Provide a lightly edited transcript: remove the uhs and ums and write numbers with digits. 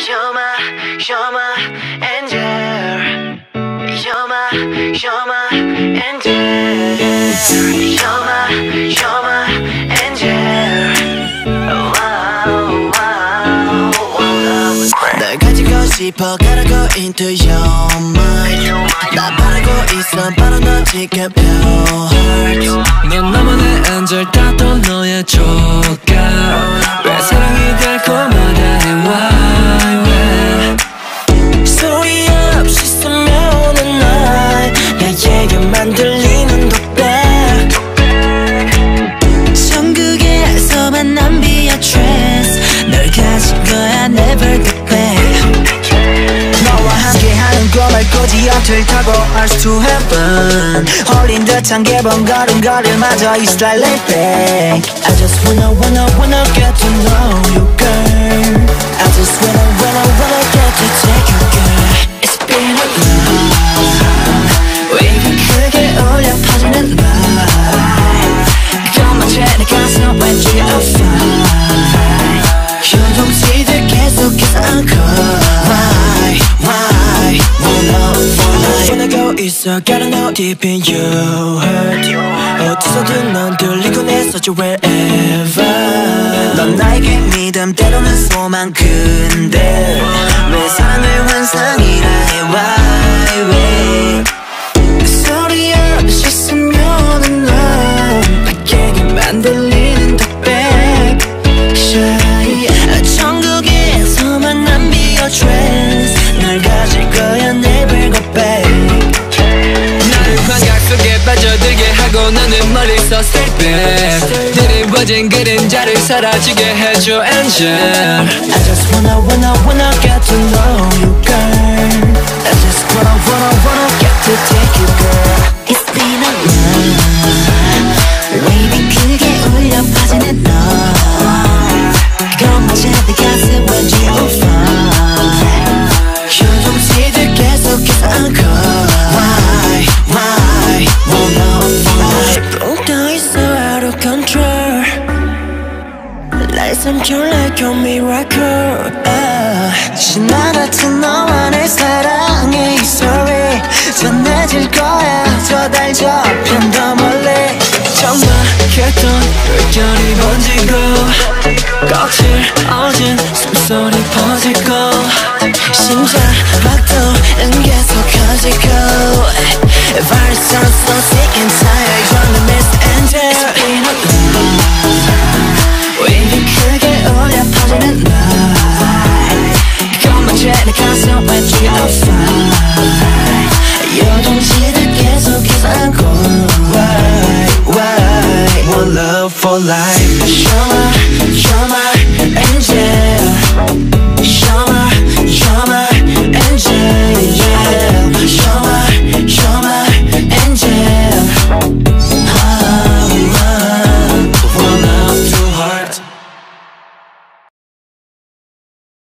You're my angel. You're my angel. You're my angel. Wow, wow, wow. 널 가지고 싶어 가라고 into your mind. 나 바라고 있어 바로 너 지켜 pure heart. 넌 나만의 angel 따도 너의 조각. 왜 사랑이 달콤하다 해 why 소리 없이 스며오는 날 나에게만 들리는 독백. 천국에서만 난 be a trance. 널 가진 거야 never look back. 너와 함께하는 꿈을 꾸지 않을 타고 Earth to heaven. 홀린 듯한 개번 걸음걸이마저 It's like laid back. I just wanna get to know you girl. I just wanna get to take you girl. It's been a long wave 크게 울려 퍼지는 light. 검어제 내 가슴 왠지 a fire. 요동치듯 계속해서 안고 Why wanna go 있어 gotta know deep in your heart. 어디서든 넌 들리곤 했었지 wherever. 넌 나에게 믿음 때로는 소망 근데 왜 사랑을 환상이라 해 why 소리 없이 스며오는 넌 나에게만 들리는 독백. 천국에서만 난 be a trance. 널 가질 거야 never go back. 나를 광각 속에 빠져들게 하고 나는 멀리서 stay back. 드리워진 그림자를 사라지게 해줘 angel. I just wanna get to know you girl. I just wanna get to take you girl. It's been a long wavy 크게 울려 퍼지는 너. 검어제 내 가슴 왠지 on fire. 요동치듯 계속해서 안고 Why 붕 떠있어 out of control. 날 삼켜 like a miracle. 신화 같은 너와 내 사랑의 이 story 전해질 거야 저 달 저편 더 멀리. 정막했던 물결이 번지고 거칠 어진 숨소리 퍼지고 심장박동은 계속 커지고 Virus I'm so sick and tired. You're the Mr. Angel. It's been a long wavy 크게 울려 퍼지는 light. 검어제 내 가슴 왠지 a fire. 요동치듯 계속해서 안고 Why One love for life.